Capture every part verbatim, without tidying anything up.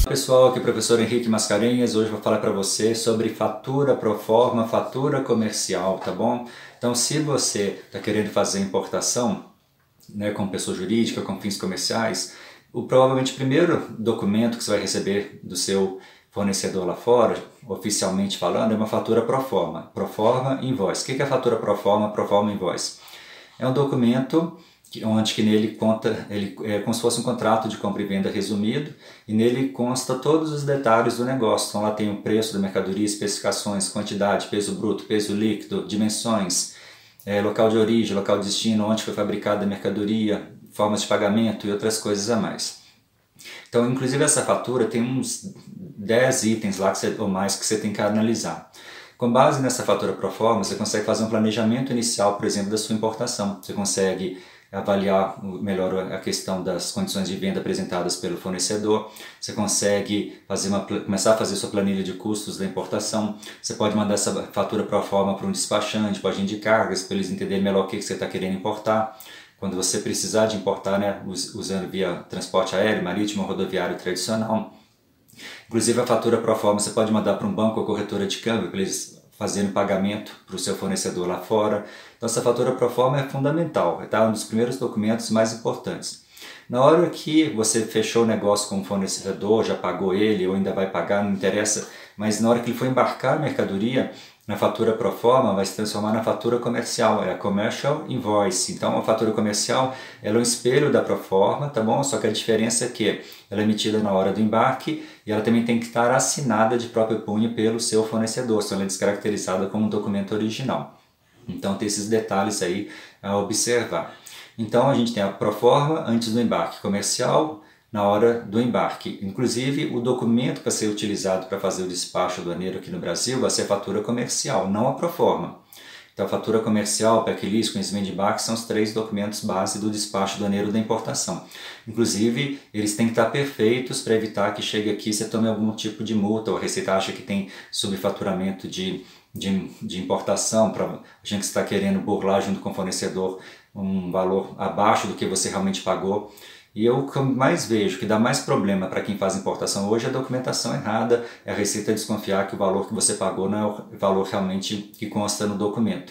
Pessoal, aqui é o professor Henrique Mascarenhas. Hoje eu vou falar para você sobre fatura proforma, fatura comercial, tá bom? Então, se você está querendo fazer importação, né, como pessoa jurídica, com fins comerciais, o provavelmente primeiro documento que você vai receber do seu fornecedor lá fora, oficialmente falando, é uma fatura proforma, proforma invoice. O que é a fatura proforma, proforma invoice? É um documento onde que nele conta, ele é como se fosse um contrato de compra e venda resumido, e nele consta todos os detalhes do negócio. Então lá tem o preço da mercadoria, especificações, quantidade, peso bruto, peso líquido, dimensões, é, local de origem, local de destino, onde foi fabricada a mercadoria, formas de pagamento e outras coisas a mais. Então, inclusive essa fatura tem uns dez itens lá que você, ou mais que você tem que analisar. Com base nessa fatura proforma, você consegue fazer um planejamento inicial, por exemplo, da sua importação. Você consegue avaliar melhor a questão das condições de venda apresentadas pelo fornecedor. Você consegue fazer uma, começar a fazer sua planilha de custos da importação. Você pode mandar essa fatura proforma para um despachante, para agente de cargas, para eles entenderem melhor o que você está querendo importar. Quando você precisar de importar, né, usando via transporte aéreo, marítimo ou rodoviário tradicional. Inclusive a fatura proforma você pode mandar para um banco ou corretora de câmbio para eles fazerem pagamento para o seu fornecedor lá fora. Então essa fatura proforma é fundamental, tá? Um dos primeiros documentos mais importantes. Na hora que você fechou o negócio com o fornecedor, já pagou ele ou ainda vai pagar, não interessa, mas na hora que ele for embarcar a mercadoria, na fatura proforma vai se transformar na fatura comercial, é a Commercial Invoice. Então a fatura comercial ela é um espelho da proforma, tá bom? Só que a diferença é que ela é emitida na hora do embarque e ela também tem que estar assinada de próprio punho pelo seu fornecedor, senão ela é descaracterizada como um documento original. Então tem esses detalhes aí a observar. Então a gente tem a proforma antes do embarque comercial, na hora do embarque. Inclusive, o documento que vai ser utilizado para fazer o despacho aduaneiro aqui no Brasil vai ser a fatura comercial, não a proforma. Então, a fatura comercial, P E C List, conhecimento de embarque são os três documentos base do despacho aduaneiro da importação. Inclusive, eles têm que estar perfeitos para evitar que chegue aqui e você tome algum tipo de multa, ou a Receita acha que tem subfaturamento de, de, de importação, para a gente que está querendo burlar junto com o fornecedor um valor abaixo do que você realmente pagou. E eu, o que eu mais vejo, que dá mais problema para quem faz importação hoje é a documentação errada, é a Receita desconfiar que o valor que você pagou não é o valor realmente que consta no documento.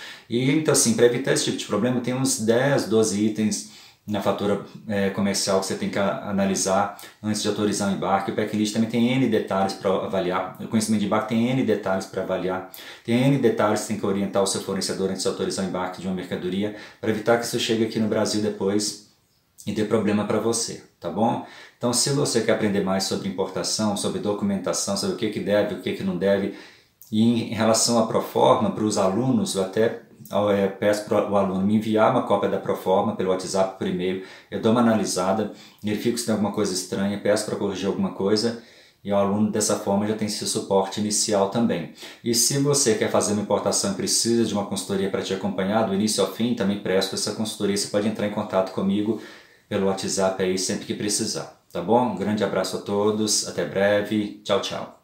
E então assim, para evitar esse tipo de problema, tem uns dez, doze itens na fatura é, comercial que você tem que analisar antes de autorizar o embarque. O P E C List também tem N detalhes para avaliar, o conhecimento de embarque tem N detalhes para avaliar, tem N detalhes que você tem que orientar o seu fornecedor antes de autorizar o embarque de uma mercadoria, para evitar que isso chegue aqui no Brasil depois e dê problema para você, tá bom? Então, se você quer aprender mais sobre importação, sobre documentação, sobre o que, que deve, o que, que não deve, e em relação à proforma, para os alunos, eu até é, peço para o aluno me enviar uma cópia da proforma pelo WhatsApp, por e-mail, eu dou uma analisada, verifico se tem alguma coisa estranha, peço para corrigir alguma coisa, e o aluno dessa forma já tem esse suporte inicial também. E se você quer fazer uma importação e precisa de uma consultoria para te acompanhar do início ao fim, também presto essa consultoria, você pode entrar em contato comigo pelo WhatsApp aí sempre que precisar, tá bom? Um grande abraço a todos, até breve, tchau, tchau.